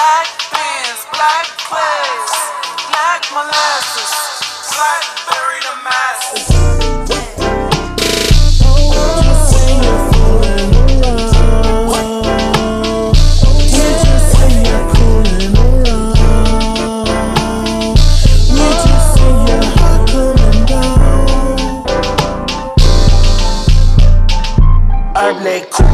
Black beans, black clays, black molasses, blackberry the masses. I play cool.